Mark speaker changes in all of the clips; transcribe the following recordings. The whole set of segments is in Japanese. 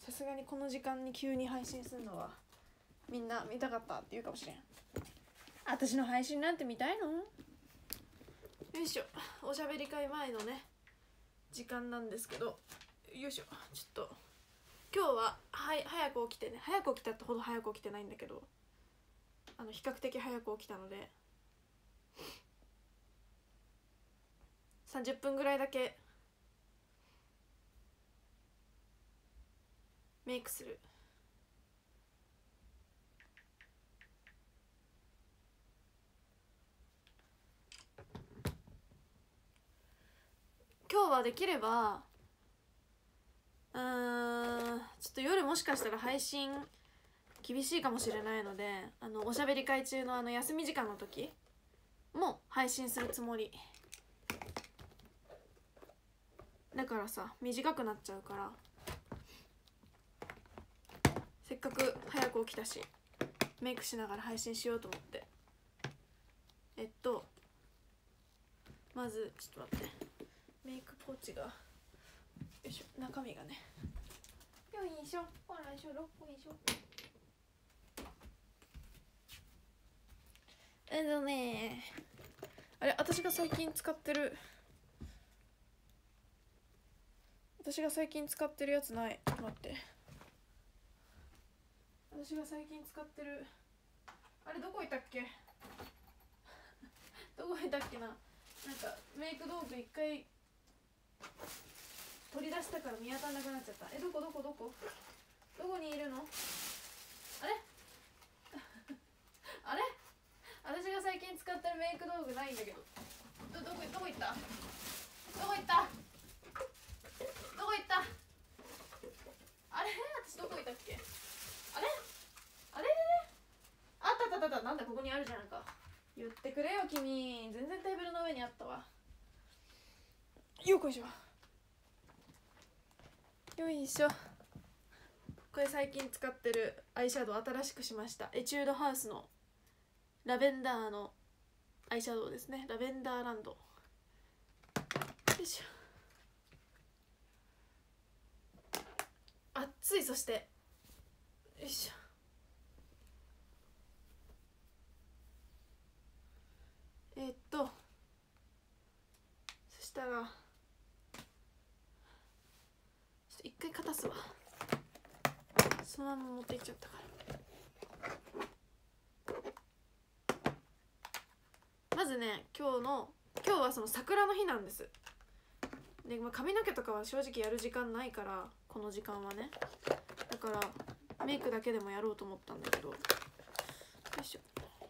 Speaker 1: さすがにこの時間に急に配信するのはみんな見たかったって言うかもしれん。私の配信なんて見たいの？よいしょ。おしゃべり会前のね時間なんですけど、よいしょ。ちょっと今日は早く起きてね、早く起きたってほど早く起きてないんだけど、比較的早く起きたので30分ぐらいだけメイクする。今日はできればちょっと夜もしかしたら配信厳しいかもしれないので、おしゃべり会中の休み時間の時も配信するつもりだからさ、短くなっちゃうから、せっかく早く起きたしメイクしながら配信しようと思って。まずちょっと待って、メイクポーチがよいしょ、中身がね、よいしょ、ほらよいしょ、よいしょ。あれ、私が最近使ってるやつない。ちょっと待って、私が最近使ってるあれどこいたっけどこいたっけな。なんかメイク道具一回取り出したから見当たらなくなっちゃった。どこにいるの？あれあれ、私が最近使ってるメイク道具ないんだけど、どこ行ったあれ、私どこいたっけ。あれあった、なんだ、ここにあるじゃんか。言ってくれよ君、全然テーブルの上にあったわ。よいしょ。よいしょ。これ最近使ってるアイシャドウ、新しくしました。エチュードハウスのラベンダーのアイシャドウですね。ラベンダーランド。よいしょ。熱い。そしてよいしょ。そしたらちょっと一回かたすわ。そのまま持っていっちゃったから。まずね、今日はその桜の日なんです。で、髪の毛とかは正直やる時間ないから、この時間はね。だからメイクだけでもやろうと思ったんだけど、よいしょ。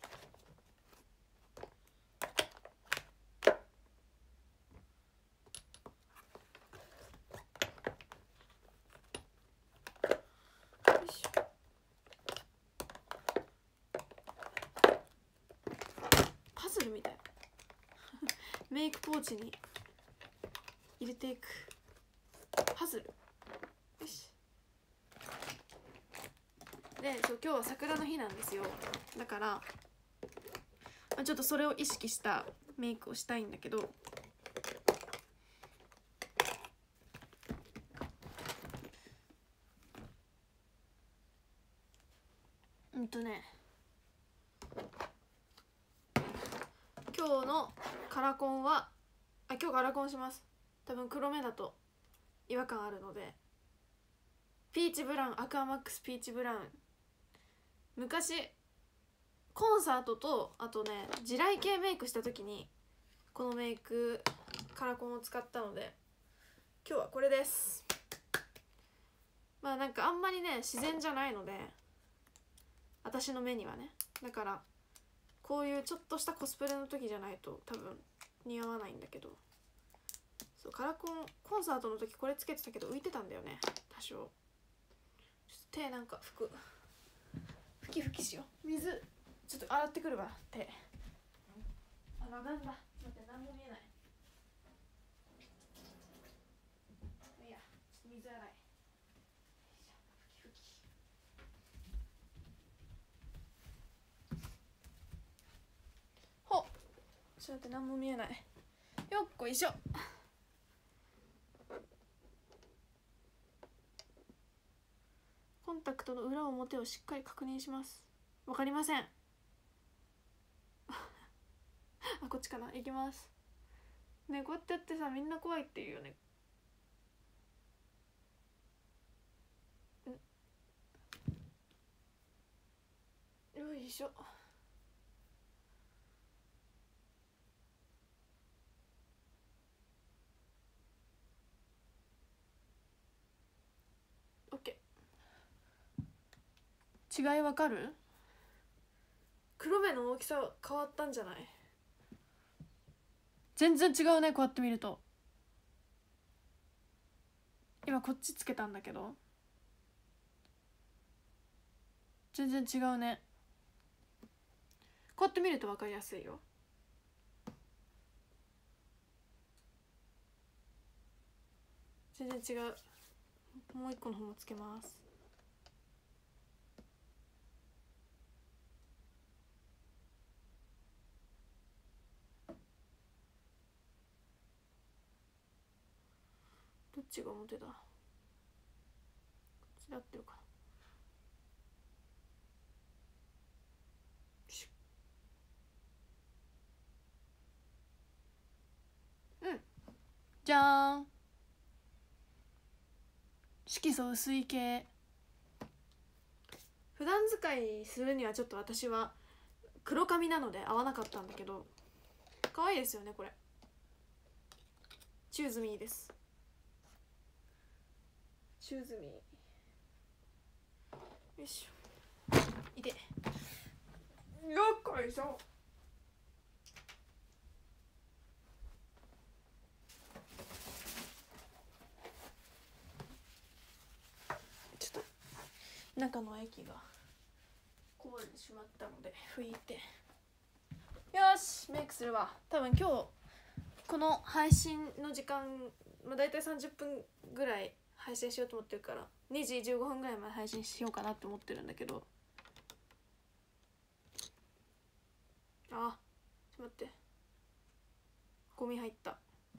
Speaker 1: パズルみたいメイクポーチに入れていくパズル。よし。で、今日は桜の日なんですよ。だから、ちょっとそれを意識したメイクをしたいんだけど、今日のカラコンは今日カラコンします。多分黒目だと違和感あるので、ピーチブラウン、アクアマックスピーチブラウン。昔コンサートとあとね地雷系メイクした時にこのメイクカラコンを使ったので、今日はこれです。なんかあんまりね自然じゃないので、私の目にはね。だからこういうちょっとしたコスプレの時じゃないと多分似合わないんだけど、そう、カラコンコンサートの時これつけてたけど浮いてたんだよね、多少。ちょっと手なんか拭きしよう。水ちょっと洗ってくるわ、手。なんだ、待って、何も見えない。いや、ちょっと水洗い。ほっ、ちょっと待って、何も見えない。よっこいしょ。 コンタクトの裏表をしっかり確認します。わかりませんあ、こっちかな。いきますね。こうやってやってさ、みんな怖いって言うよね。よいしょ。オッケー。違いわかる？黒目の大きさ変わったんじゃない？全然違うね、こうやって見ると。今こっちつけたんだけど全然違うね。こうやって見ると分かりやすいよ。全然違う。もう一個の方もつけます。どっちが表だ？こっちで合ってるかな。うん、じゃーん。色素薄い系。普段使いするにはちょっと私は黒髪なので合わなかったんだけど、可愛いですよねこれ。チューズミーです。チューズミー。よいしょ。いて。よっこいしょ。ちょっと中の液がこぼれてしまったので拭いて。よし、メイクするわ。多分今日この配信の時間、だいたい30分ぐらい配信しようと思ってるから、2時15分ぐらいまで配信しようかなって思ってるんだけど、あ、ちょっと待って、ゴミ入った。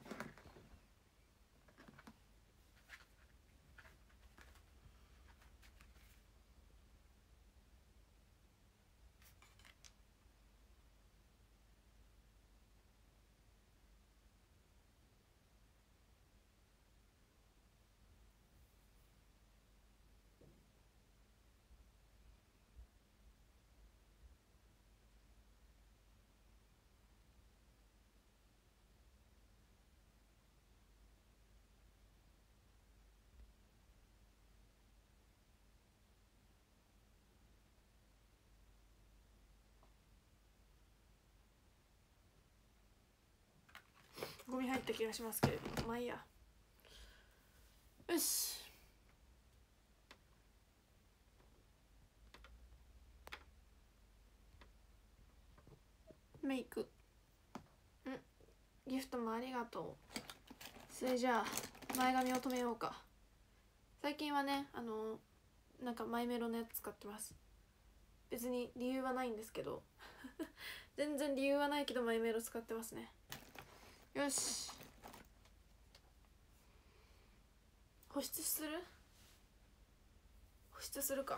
Speaker 1: ゴミ入った気がしますけれども、まあいいや。よし、メイク。ギフトもありがとう。それじゃあ前髪を留めようか。最近はね、なんかマイメロのやつ使ってます。別に理由はないんですけど全然理由はないけどマイメロ使ってますね。よし、保湿する？保湿するか。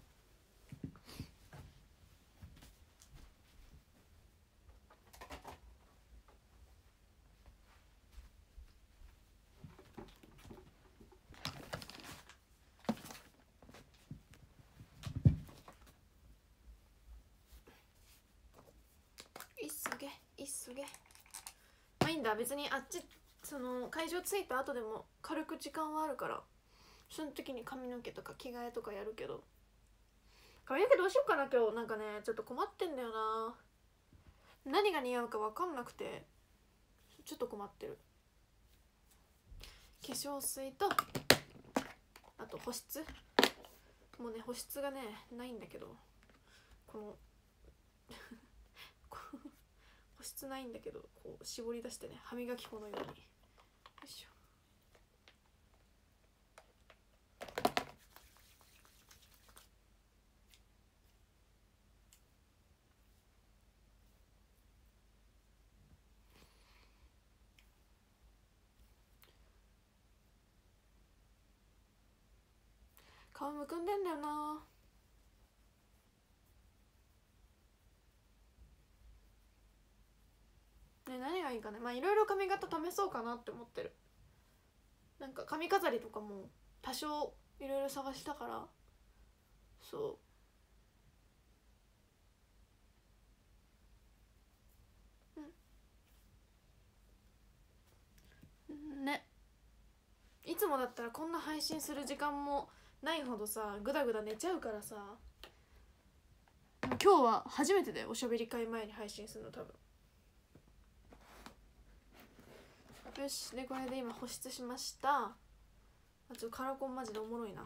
Speaker 1: 急げ。まあいいんだ、別にあっちその会場着いた後でも軽く時間はあるから、その時に髪の毛とか着替えとかやるけど、髪の毛どうしようかな今日。なんかねちょっと困ってんだよな。何が似合うか分かんなくてちょっと困ってる。化粧水とあと保湿。もうね保湿がねないんだけど、この保湿ないんだけど、こう絞り出してね、歯磨き粉のように。よいしょ。顔むくんでんだよな。ね、何がいいかね。まあいろいろ髪型試そうかなって思ってる。なんか髪飾りとかも多少いろいろ探したから。そう、ね、いつもだったらこんな配信する時間もないほどさ、グダグダ寝ちゃうからさ。今日は初めてでおしゃべり会前に配信するの多分。よし、でこれで今保湿しました。ちょっとカラコンマジでおもろいな。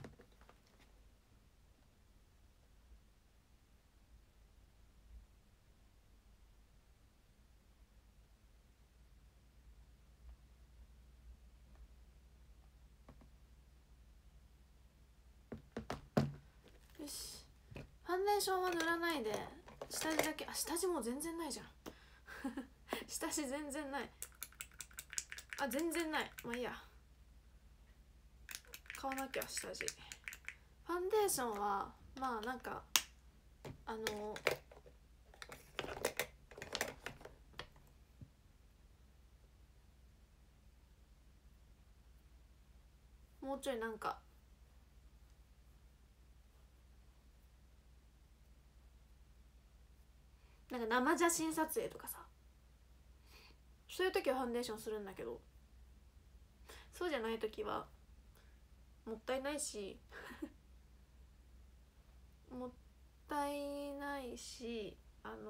Speaker 1: よし、ファンデーションは塗らないで下地だけ。あ、下地もう全然ないじゃん下地全然ない。あ、全然ない。まあいいや、買わなきゃ下地。ファンデーションはまあなんかもうちょいなんか生写真撮影とかさ、そういう時はファンデーションするんだけど、そうじゃない時はもったいないしもったいないし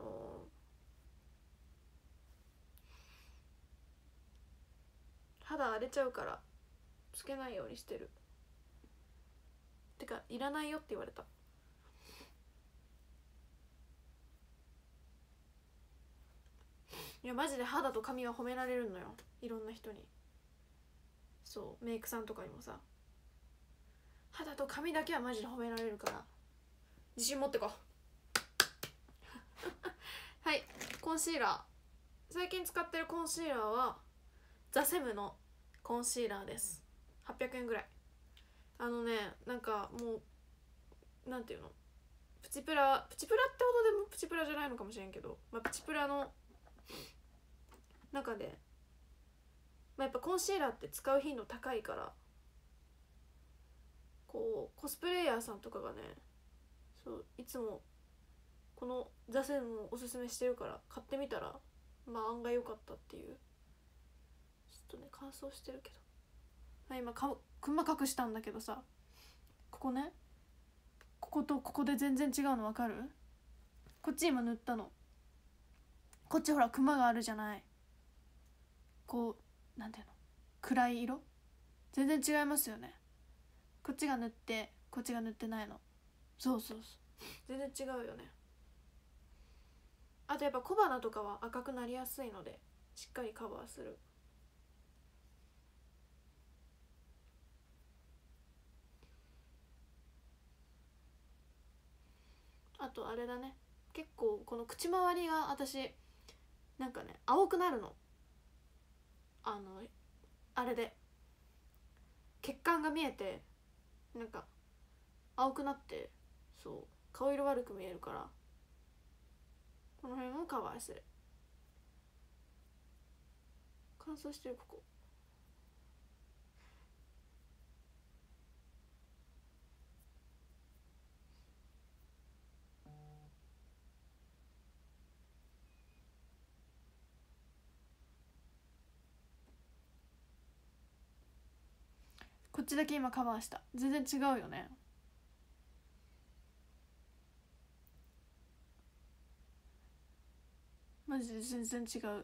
Speaker 1: 肌荒れちゃうからつけないようにしてる。てかいらないよって言われた。いやマジで肌と髪は褒められるのよ、いろんな人に。そう、メイクさんとかにもさ、肌と髪だけはマジで褒められるから自信持ってこはい、コンシーラー。最近使ってるコンシーラーはザ・セムのコンシーラーです。800円ぐらい。なんかもうなんていうの、プチプラってほどでもプチプラじゃないのかもしれんけど、まあ、プチプラの中で、まあ、やっぱコンシーラーって使う頻度高いから、こうコスプレイヤーさんとかがね、そういつもこのザ・セムをおすすめしてるから買ってみたら、まあ案外良かったっていう。ちょっとね乾燥してるけど、今クマ隠したんだけどさ、ここね、こことここで全然違うの分かる？こっち今塗ったの。こっちほらクマがあるじゃない。こうなんていうの、暗い色全然違いますよね。こっちが塗ってこっちが塗ってないの。そうそうそう、全然違うよね。あとやっぱ小鼻とかは赤くなりやすいのでしっかりカバーする。あとあれだね、結構この口周りが私なんかね青くなるの。あれで血管が見えてなんか青くなって、そう顔色悪く見えるから、この辺もカバーする。乾燥してるここ。こっちだけ今カバーした。全然違うよね。マジで全然違う。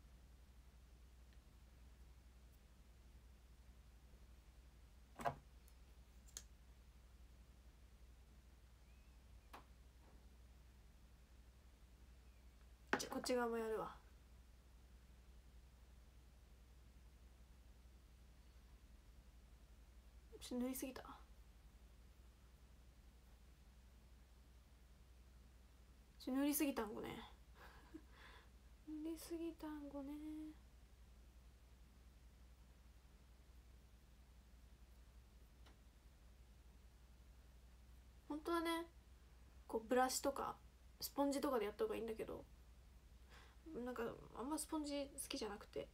Speaker 1: じゃこっち側もやるわ。塗りすぎた。塗りすぎたんごね塗りすぎたんごね。 当はねこうブラシとかスポンジとかでやった方がいいんだけど、なんかあんまスポンジ好きじゃなくて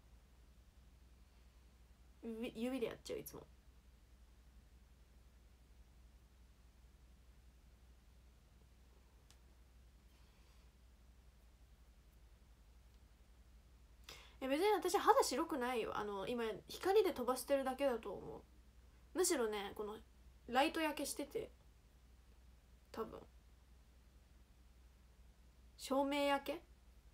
Speaker 1: 指でやっちゃういつも。別に私肌白くないよ。今光で飛ばしてるだけだと思う。むしろねこのライト焼けしてて、多分照明焼け。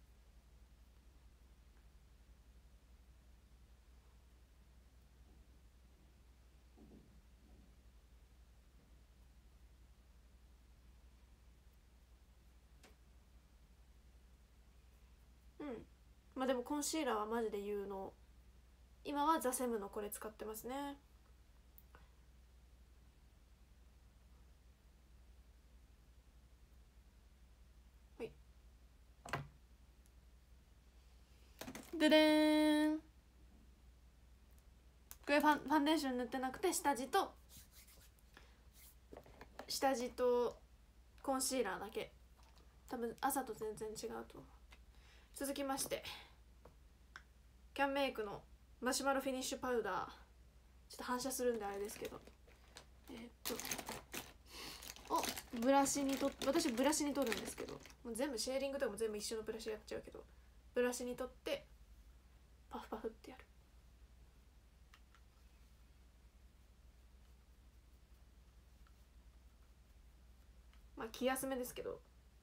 Speaker 1: うん。まあでもコンシーラーはマジで有能。今はザセムのこれ使ってますね。はい。ででーん。これファンデーション塗ってなくて下地とコンシーラーだけ。多分朝と全然違うと思う。続きましてキャンメイクのマシュマロフィニッシュパウダー。ちょっと反射するんであれですけど、ブラシに私ブラシに取るんですけど、もう全部シェーディングとかも全部一緒のブラシやっちゃうけど、ブラシに取ってパフパフってやる。まあ気休めですけど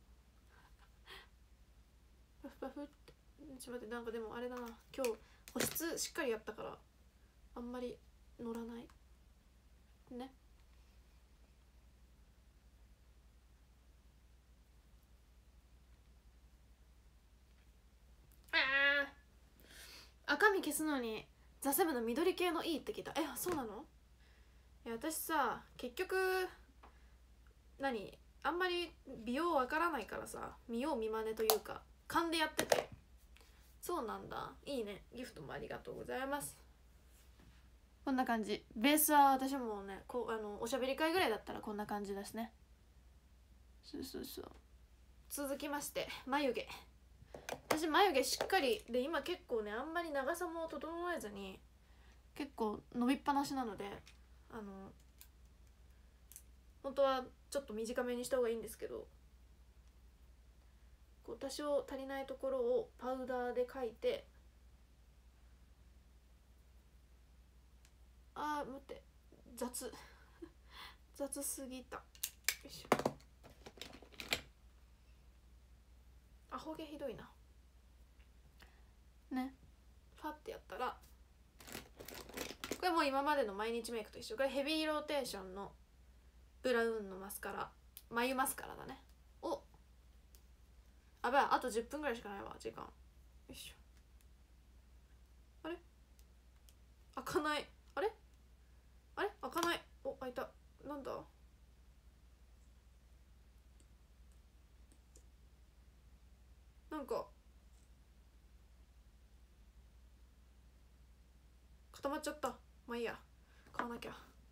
Speaker 1: パフパフって。ちょっと待って、なんかでもあれだな、今日保湿しっかりやったからあんまり乗らないね。赤み消すのにザセブの緑系のいいって聞いた。そうなの？いや私さ結局あんまり美容わからないからさ、見よう見まねというか勘でやってて。そうなんだ、いいね。ギフトもありがとうございます。こんな感じ。ベースは私もねおしゃべり会ぐらいだったらこんな感じですね。そう。続きまして眉毛。私眉毛しっかりで、今結構ねあんまり長さも整えずに結構伸びっぱなしなので、本当はちょっと短めにした方がいいんですけど、こう多少足りないところをパウダーで描いて、待って雑雑すぎた。よいしょ。アホ毛ひどいなね。ファってやったら、これもう今までの毎日メイクと一緒。これヘビーローテーションのブラウンのマスカラ、眉マスカラだね。あと10分ぐらいしかないわ時間。よいしょ。あれ開かない。あれ開かない。開いた。なんだ、なんか固まっちゃった。まあいいや、買わなきゃ。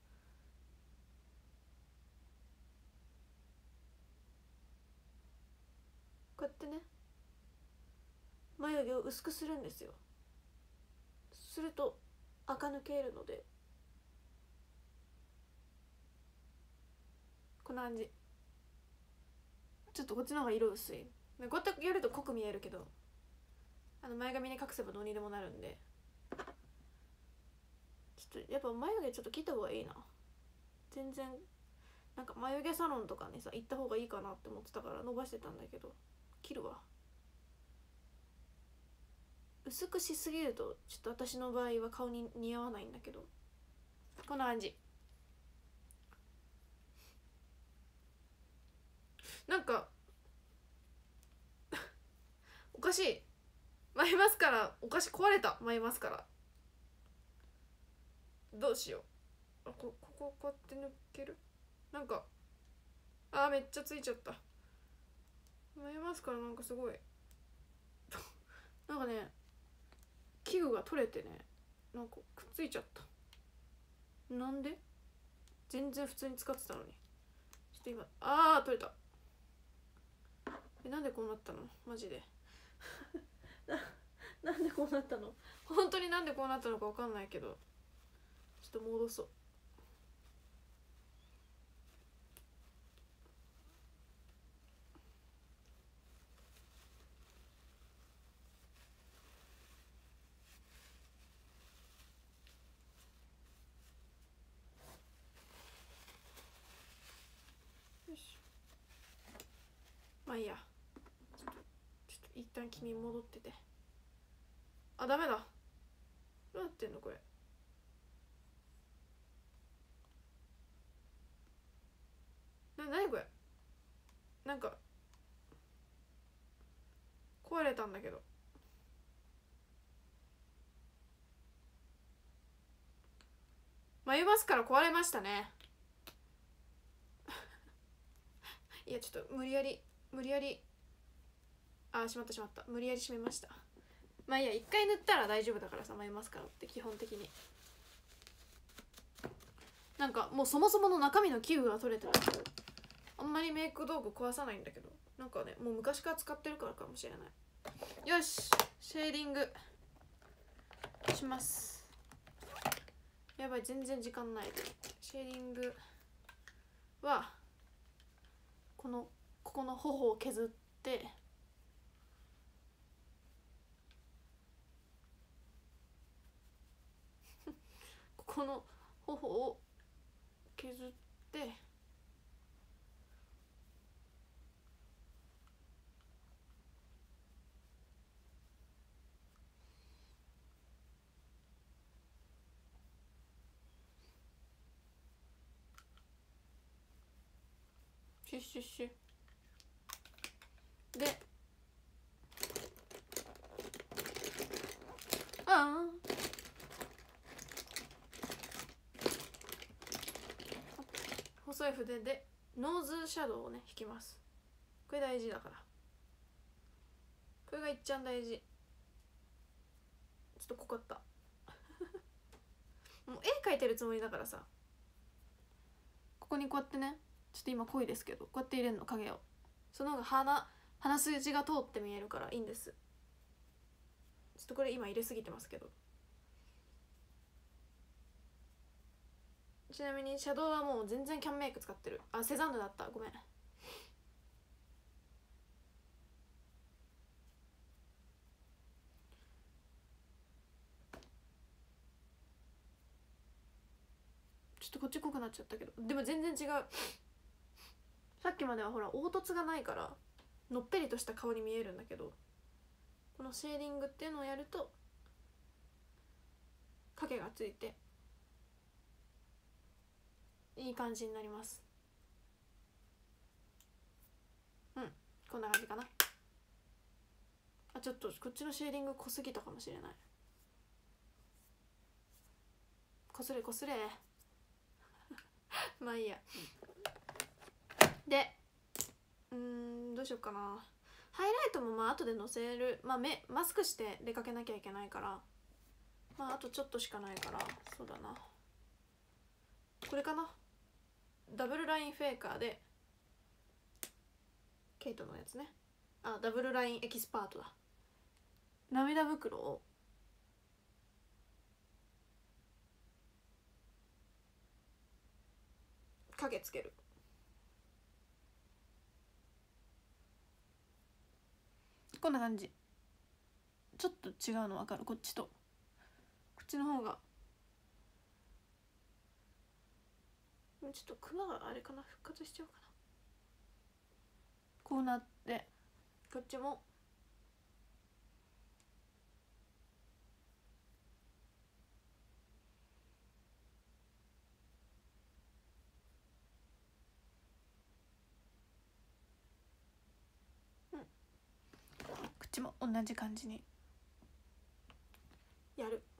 Speaker 1: こうやってね眉毛を薄くするんですよ。すると垢抜けるので、こんな感じ。ちょっとこっちの方が色薄い。こうやってやると濃く見えるけど、前髪に隠せばどうにでもなるんで、ちょっとやっぱ眉毛ちょっと切った方がいいな。全然なんか眉毛サロンとかにさ行った方がいいかなって思ってたから伸ばしてたんだけど、切るわ。薄くしすぎるとちょっと私の場合は顔に似合わないんだけど、こんな感じ。なんかおかしい。眉マスカラおかしい、壊れた。眉マスカラどうしよう。こうやって抜ける。なんかめっちゃついちゃった。眉マスカラなんかすごいなんかね器具が取れてね、なんかくっついちゃった。なんで？全然普通に使ってたのに。ちと今取れた。なんでこうなったのマジでなんでこうなったの本当になんでこうなったのか分かんないけど、ちょっと戻そう。よし、まあいいや。ちょっと一旦君戻ってて。ダメだ。どうなってんのこれ。何これ。なんか壊れたんだけど。眉マスカラ壊れましたねいやちょっと無理やりしまった無理やり閉めました。まあいいや、一回塗ったら大丈夫だからさ、眉マスカラって基本的になんかもうそもそもの中身の器具が取れてるからあんまりメイク道具壊さないんだけど、なんかねもう昔から使ってるからかもしれない。よし、シェーディングします。やばい、全然時間ない。シェーディングはここの頬を削ってここの頬を削ってシュッシュッシュで、細い筆でノーズシャドウをね引きます。これ大事だから、これがいっちゃん大事。ちょっと濃かったもう絵描いてるつもりだからさ、ここにこうやってね、ちょっと今濃いですけどこうやって入れるの、影を。その方が鼻筋が通って見えるからいいんです。ちょっとこれ今入れすぎてますけど。ちなみにシャドウはもう全然キャンメイク使ってる。セザンヌだった、ごめん。ちょっとこっち濃くなっちゃったけど、でも全然違う。さっきまではほら凹凸がないからのっぺりとした顔に見えるんだけど、このシェーディングっていうのをやると影がついていい感じになります。こんな感じかな。ちょっとこっちのシェーディング濃すぎたかもしれない。こすれまあいいや。でどうしようかな。ハイライトも後でのせる。マスクして出かけなきゃいけないから、あとちょっとしかないから、そうだな、これかな。ダブルラインフェイカーでケイトのやつね。ダブルラインエキスパートだ。涙袋を影つける。こんな感じ。ちょっと違うの分かる？こっちとこっちの方がちょっとクマがあれかな、復活しちゃうかな。こうなって、こっちもこっちも同じ感じにやる。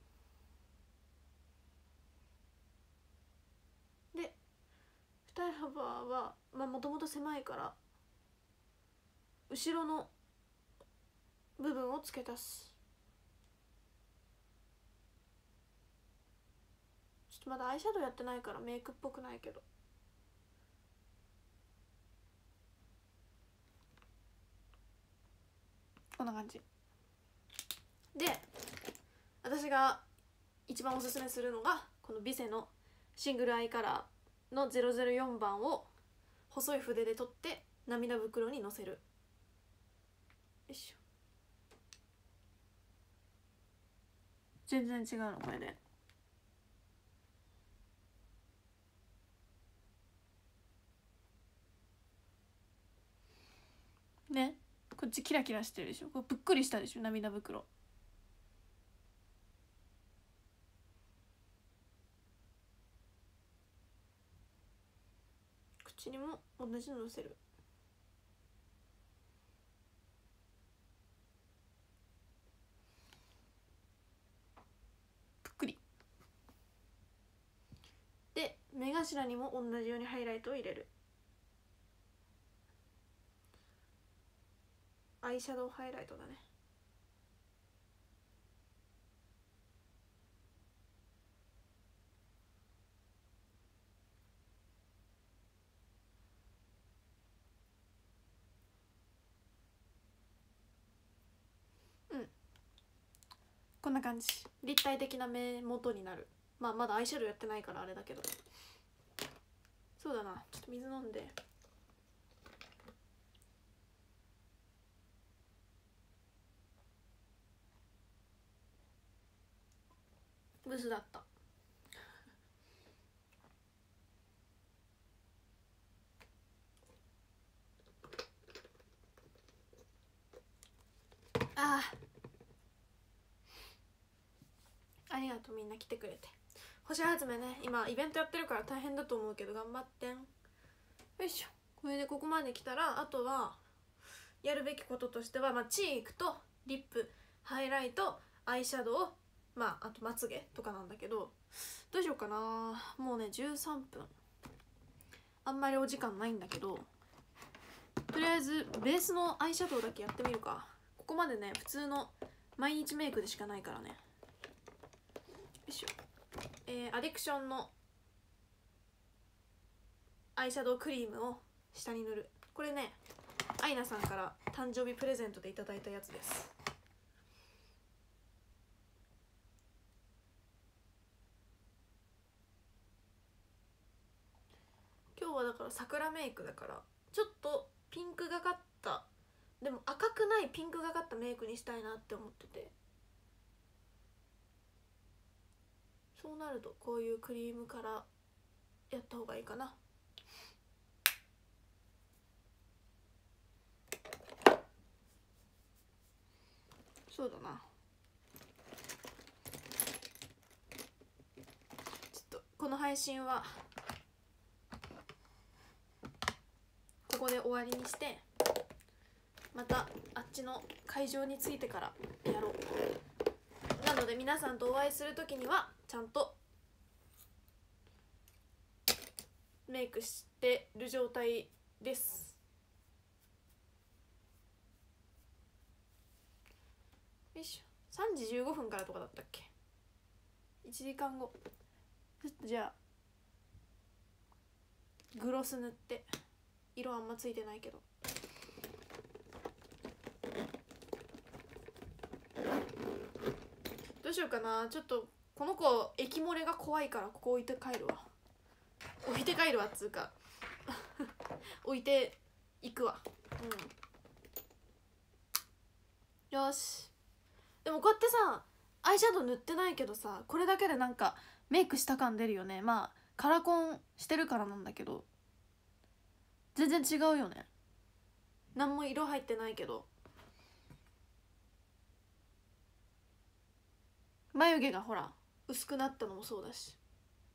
Speaker 1: で二重幅はもともと狭いから後ろの部分を付け足す。ちょっとまだアイシャドウやってないからメイクっぽくないけど、 感じで、私が一番おすすめするのがこのビセのシングルアイカラーの004番を細い筆で取って涙袋にのせる。よいしょ。全然違うのこれで。ね、こっちキラキラしてるでしょ。これぷっくりしたでしょ、涙袋。口にも同じののせる。ぷっくりで、目頭にも同じようにハイライトを入れる。アイシャドウハイライトだね。こんな感じ。立体的な目元になる。まあまだアイシャドウやってないからあれだけど。そうだな、ちょっと水飲んで。ブスだった。ありがとう、みんな来てくれて。星集めね、今イベントやってるから大変だと思うけど頑張ってん。よいしょ。これでここまで来たら、あとはやるべきこととしては、チークとリップ、ハイライト、アイシャドウ、あとまつげとかなんだけど、どうしようかな。もうね13分、あんまりお時間ないんだけど、とりあえずベースのアイシャドウだけやってみるか。ここまでね普通の毎日メイクでしかないからね。よいしょ。アディクションのアイシャドウクリームを下に塗る。これねアイナさんから誕生日プレゼントでいただいたやつです。今日はだから桜メイクだからちょっとピンクがかった、でも赤くないピンクがかったメイクにしたいなって思ってて、そうなるとこういうクリームからやった方がいいかな。そうだな。ちょっとこの配信はここで終わりにして、またあっちの会場に着いてからやろう。なので皆さんとお会いする時にはちゃんとメイクしてる状態です。よいしょ。3時15分からとかだったっけ。1時間後。じゃあグロス塗って、色あんまついてないけど。どうしようかな。ちょっとこの子液漏れが怖いからここ置いて帰るわ。置いて帰るわっつうか置いていくわ。よし。でもこうやってさアイシャドウ塗ってないけどさ、これだけでなんかメイクした感出るよね。カラコンしてるからなんだけど全然違うよね。何も色入ってないけど、眉毛がほら薄くなったのもそうだし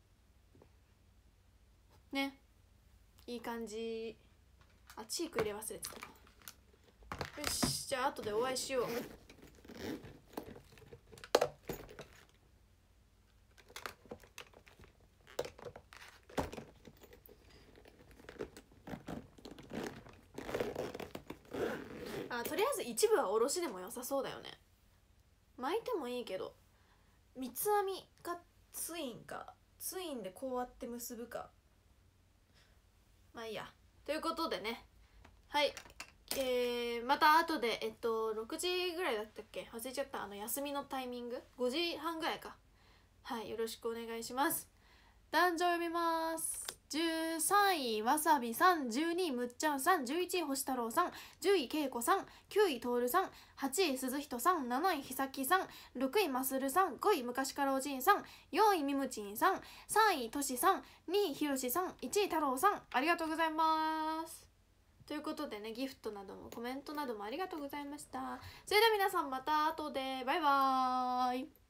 Speaker 1: ね。いい感じ。チーク入れ忘れてた。よし、じゃあ後でお会いしよう。とりあえず一部はおろしでも良さそうだよね。巻いてもいいけど、三つ編みかツインか、ツインでこうやって結ぶか、まあいいや。ということでね、はい、 また後で6時ぐらいだったっけ、忘れちゃった。休みのタイミング5時半ぐらいか、はい、よろしくお願いします。男女読みます。13位わさびさん、12位むっちゃんさん、11位星太郎さん、10位けいこさん、9位とおるさん、8位鈴人さん、7位ひさきさん、6位まするさん、5位昔からおじいさん、4位みむちんさん、3位としさん、2位ひろしさん、1位太郎さん、ありがとうございます。ということでね、ギフトなどもコメントなどもありがとうございました。それでは皆さんまた後で、バイバーイ。